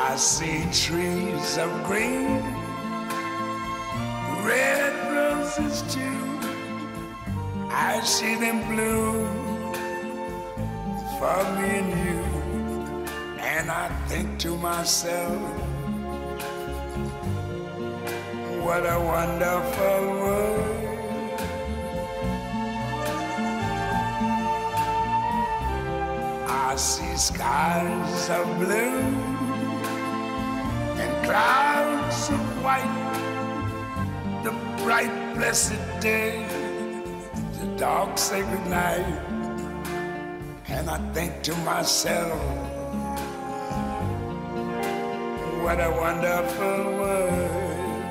I see trees of green, red roses too. I see them bloom for me and you. And I think to myself, what a wonderful world. I see skies of blue and clouds of white, the bright blessed day, the dark sacred night. And I think to myself, what a wonderful world.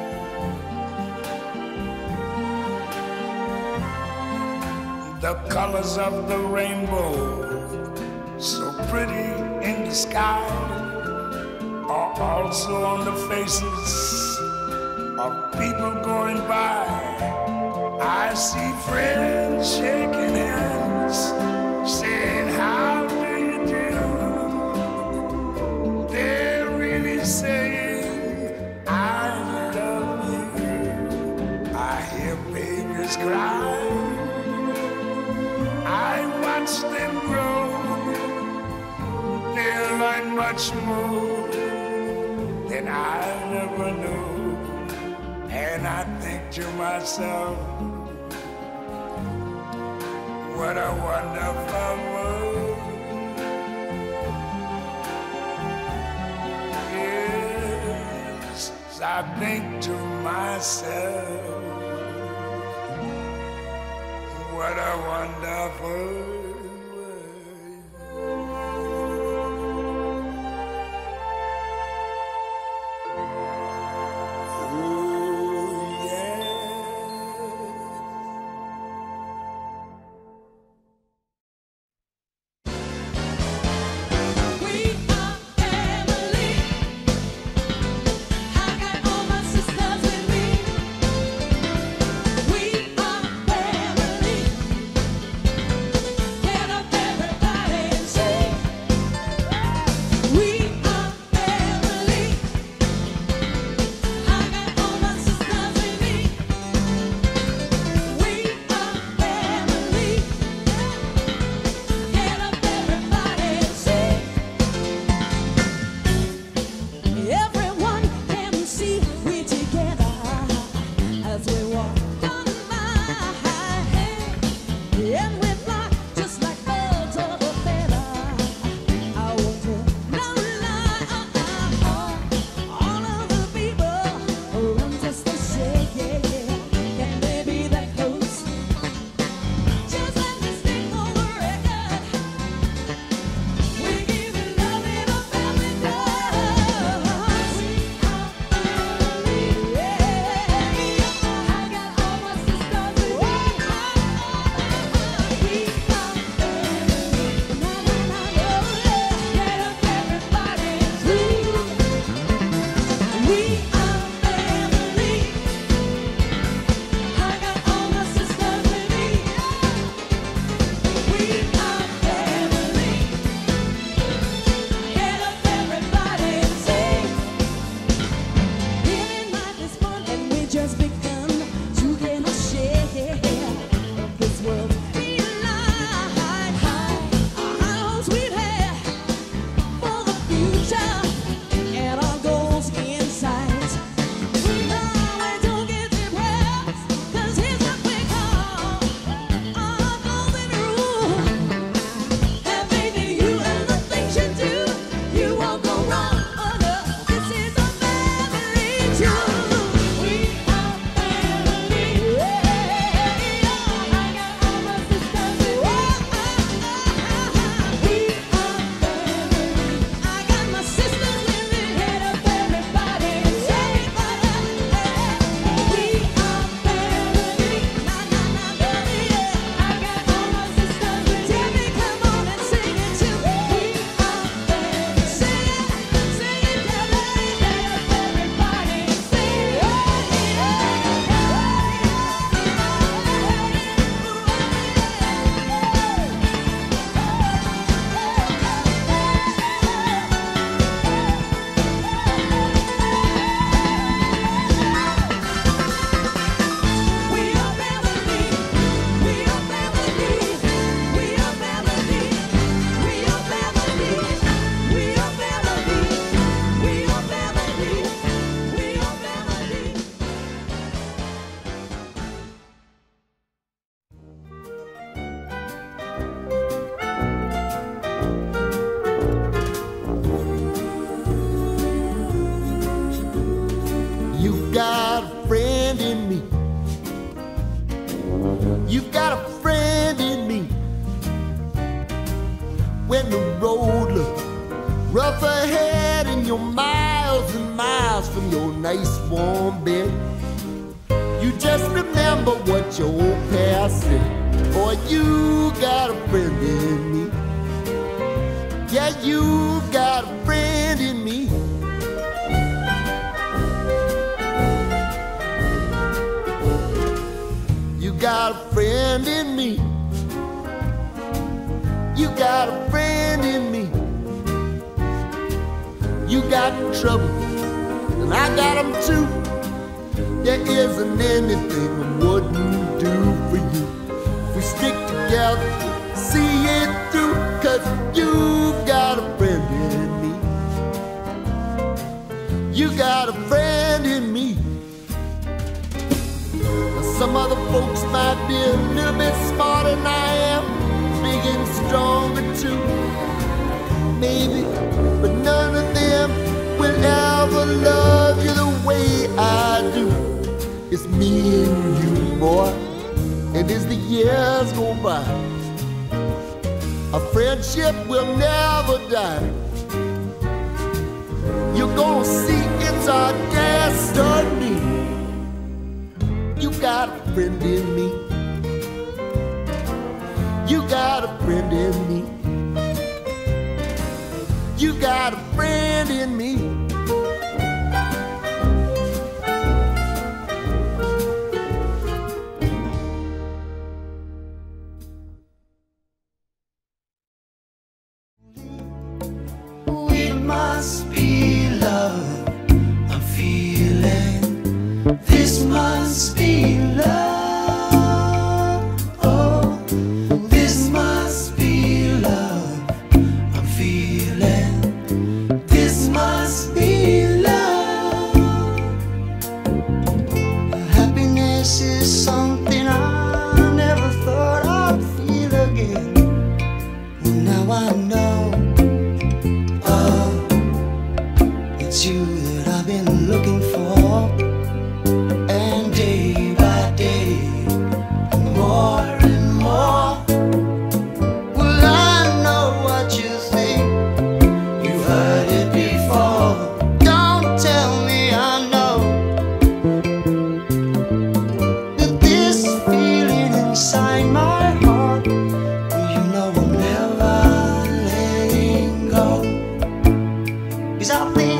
The colors of the rainbow, so pretty in the sky, are also on the faces of people going by. I see friends shaking hands, saying, how do you do? They're really saying, I love you. I hear babies cry, I watch them grow. They'll learn much more than I never knew. And I think to myself, what a wonderful world. Yes, I think to myself, what a wonderful world. You've got a friend in me. When the road looks rough ahead and you're miles and miles from your nice warm bed, you just remember what your old past said. Boy, you got a friend in me. Yeah, you got a friend in me. You got a friend in me. You got a friend in me. You got trouble, and I got them too. There isn't anything I wouldn't do for you. If we stick together, see it through, 'cause you got a friend in me. You got a friend in me. Now some other folks might be a little bit smarter than I am, big and stronger too, maybe, but none of them will ever love you the way I do. It's me and you, boy, and as the years go by, our friendship will never die. You're gonna see it's our destiny. You got a friend in me. You got a friend in me. You got a friend in me. It must be love I'm feeling. This must be love. Oh, this must be love I'm feeling. This must be love. Happiness is something I never thought I'd feel again. Now I know. It's you that I've been looking for, and day by day, more and more. Well, I know what you think, you've heard it before. Don't tell me I know that this feeling inside my heart, you know I'm never letting go. 'Cause I think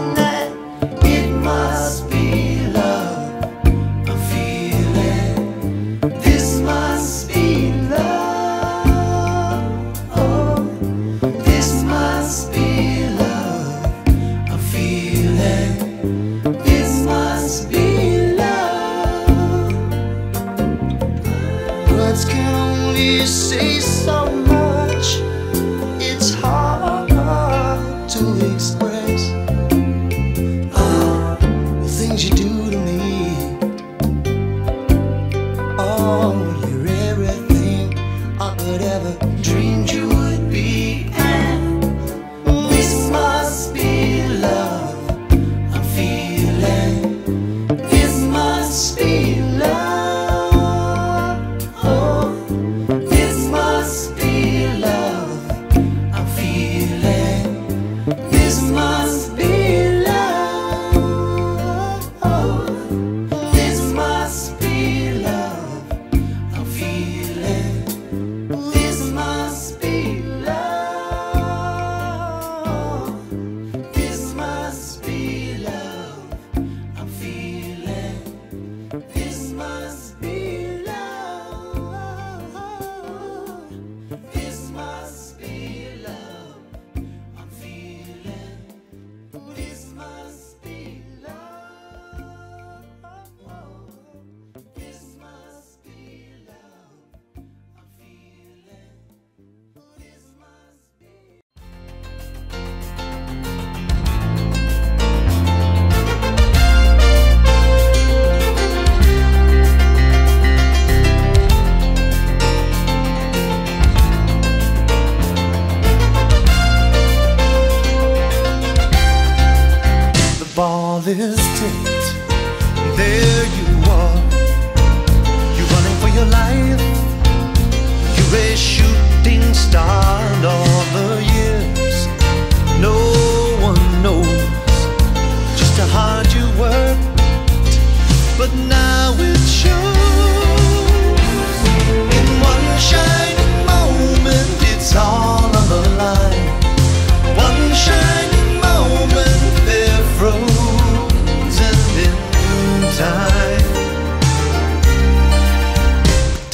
must be love I'm feeling. This must be love. Oh, this must be love I'm feeling. This must be love. Words can only say so much. It's hard to express things you do to me. Oh, you're everything I could ever dreamed you would be. And this must be love I'm feeling. This must be love. Oh, this must be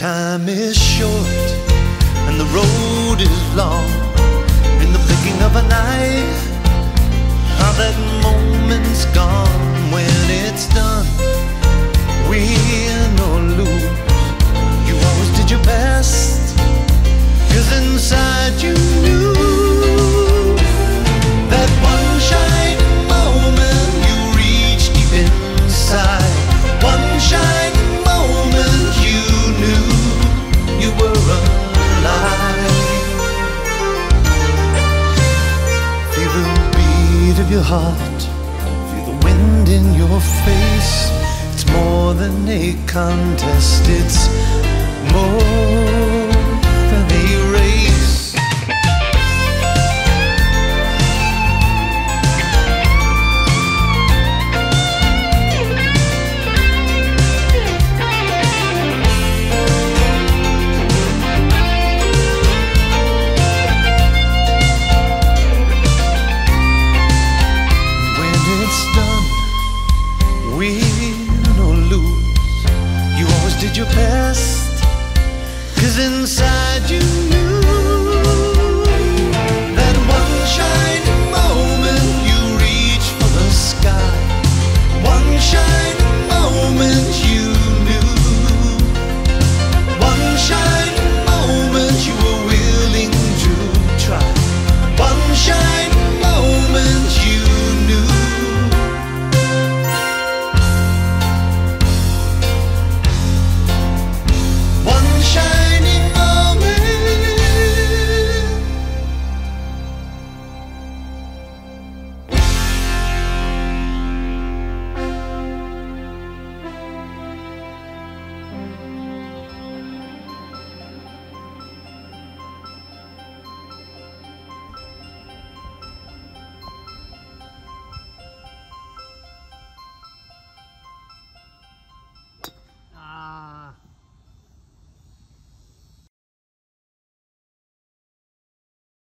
Time is short and the road is long. In the blinking of an eye, how that moment's gone. When it's done, win or lose, you always did your best, 'cause inside you knew that one shining moment you reached deep inside. One shining moment you knew you were alive. Feel the beat of your heart, feel the wind in your face. It's more than a contest, it's more than a race. Win or lose, you always did your best, 'cause inside